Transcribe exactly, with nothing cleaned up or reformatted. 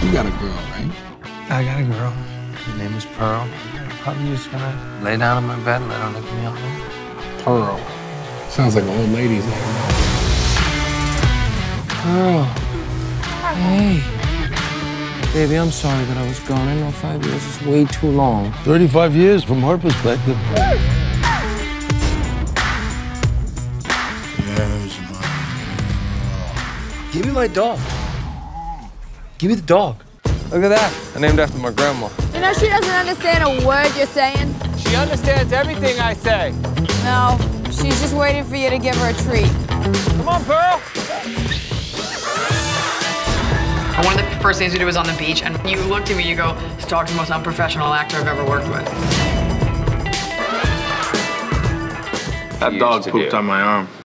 You got a girl, right? I got a girl. Her name is Pearl. I'm probably just gonna lay down in my bed and let her lick me up. Pearl. Sounds like an old lady's name. Pearl. Hey. Baby, I'm sorry that I was gone. I know five years is way too long. thirty-five years from her perspective. Yes, my girl. Give me my dog. Give me the dog. Look at that. I named after my grandma. You know, she doesn't understand a word you're saying. She understands everything I say. No, she's just waiting for you to give her a treat. Come on, Pearl. One of the first things we did was on the beach, and you looked at me, you go, Stark's the most unprofessional actor I've ever worked with. That dog pooped on my arm.